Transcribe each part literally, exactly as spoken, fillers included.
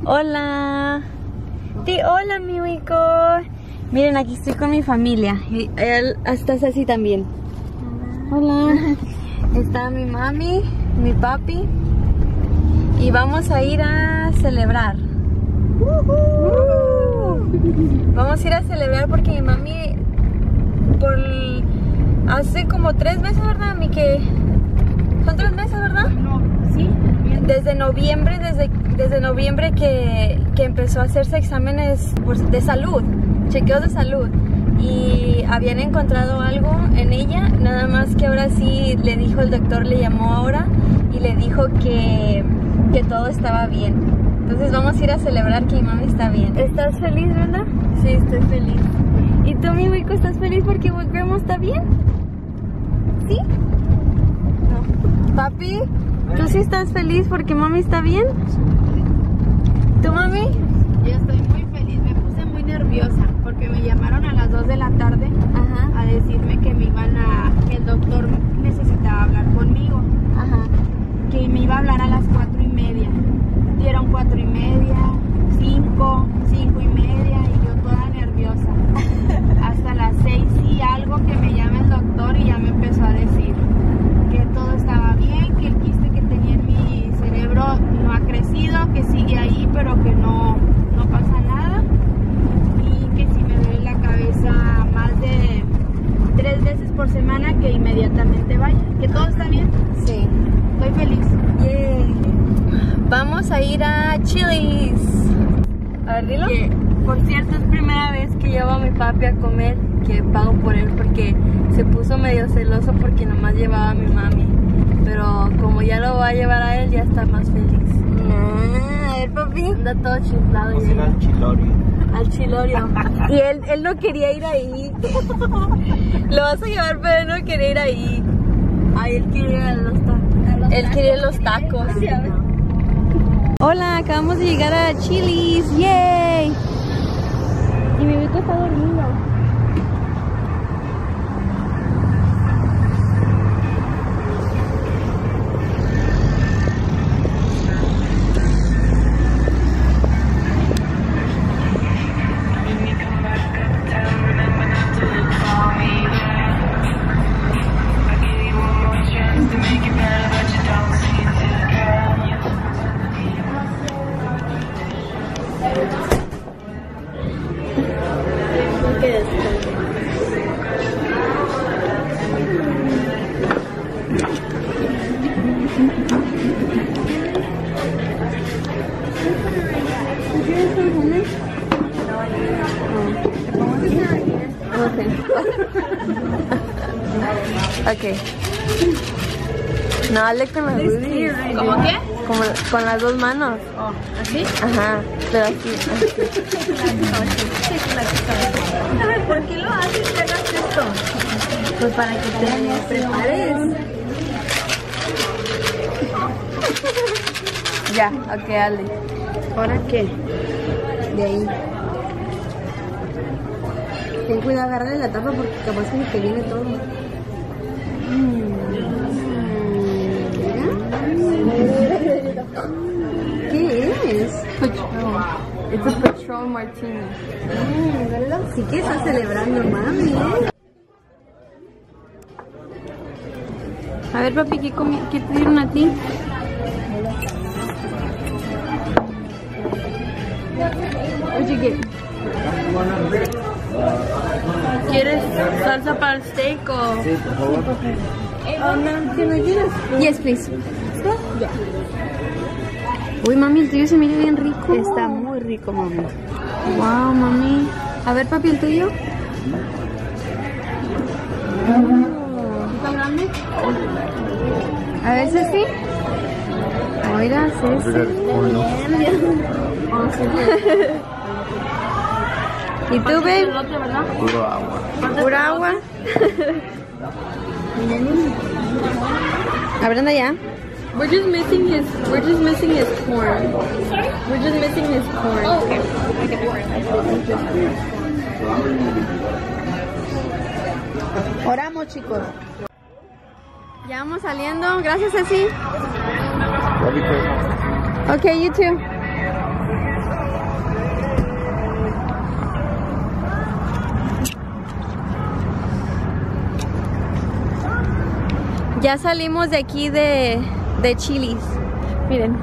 Hola. Di hola, mi Wico. Miren, aquí estoy con mi familia. Y él está así también. Hola. Está mi mami, mi papi. Y vamos a ir a celebrar. Uh-huh. Vamos a ir a celebrar porque mi mami por hace como tres meses, ¿verdad? Mi que son tres meses, ¿verdad? No, sí. Desde noviembre, desde, desde noviembre que, que empezó a hacerse exámenes de salud, chequeos de salud, y habían encontrado algo en ella, nada más que ahora sí le dijo el doctor, le llamó ahora y le dijo que, que todo estaba bien. Entonces vamos a ir a celebrar que mi mami está bien. ¿Estás feliz, verdad? Sí, estoy feliz. ¿Y tú, mi Wico, estás feliz porque grandma está bien? ¿Sí? No. Papi, ¿tú sí estás feliz porque mami está bien? ¿Tú, mami? Yo estoy muy feliz, me puse muy nerviosa porque me llamaron a las dos de la tarde. Ajá. A decirme que me iban a, que el doctor necesitaba hablar conmigo. Ajá. Que me iba a hablar a las cuatro y media. Dieron cuatro y media, cinco, cinco y media y yo toda nerviosa. Hasta las seis y algo que me llama el doctor y ya me empezó a decir que todo estaba bien, que el quiste que tenía en mi cerebro no ha crecido, que sigue ahí pero que no, no pasa nada, y que si me duele la cabeza más de tres veces por semana que inmediatamente vaya, que todo está bien. Sí. Estoy feliz. Yay. Vamos a ir a Chili's. A ver, dilo. Que, por cierto, es primera vez que llevo a mi papi a comer, que pago por él porque se puso medio celoso porque nomás llevaba a mi mami. Pero como ya lo va a llevar a él, ya está más feliz. Ah, a ver, papi. Anda todo chiflado. Vamos a ir al Chilorio. Al Chilorio. Y él, él no quería ir ahí. Lo vas a llevar, pero él no quería ir ahí. Ay, él quería ir a los tacos. Él quería los tacos. Hola, acabamos de llegar a Chili's. ¡Yay! Y mi Wico está dormido. Okay. No, dale con las boobies. ¿Cómo qué? Como, con las dos manos. Oh, ¿así? Ajá, pero así, así. ¿Por qué lo haces que hagas esto? Pues para que te prepares. Ya, ok, dale. ¿Ahora qué? De ahí. Ten cuidado, agarra la tapa porque capaz que te viene todo. Mm. ¿Qué es? Patron. It's a Patron Martini. Mm, sí que está celebrando, mami, ¿eh? A ver, papi, ¿qué, comi ¿qué te dieron a ti? Oye, ¿quieres salsa para el steak o...? Sí, por favor. Oh, no, ¿can I do this? Yes, please. Yeah. Uy, mami, el tuyo se mira bien rico. Está muy rico, mami. Wow, mami. A ver, papi, el tuyo. ¿Está grande? A ver, Ceci. Oiga, Ceci. ¿Y tú, babe? El otro, ¿verdad? Puro agua. ¿Pura agua? A ver, anda ya. We're just missing his. We're just missing his corn. We're just missing his corn. Oh, okay. Oramos, chicos. Ya vamos saliendo. Gracias, Ceci. Love you too. Okay, you too. Ya salimos de aquí de, de Chili's. Miren.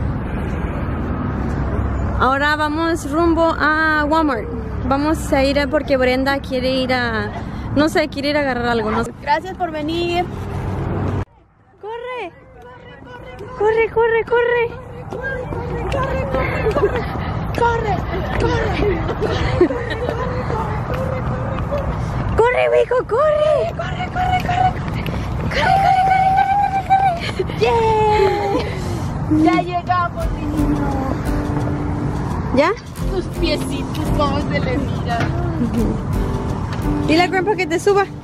Ahora vamos rumbo a Walmart. Vamos a ir a, porque Brenda quiere ir a... No sé, quiere ir a agarrar algo. No sé. Gracias por venir. ¡Corre! ¡Corre, corre, corre! ¡Corre, corre, corre! ¡Corre, corre! ¡Corre, hijo, corre! ¡Corre, corre, corre! ¡Corre, corre, corre, corre, corre! ¡Yeah! Ya llegamos, niño. ¿Ya? Tus piecitos, cómo se le mira. Dile a Grandpa que te suba.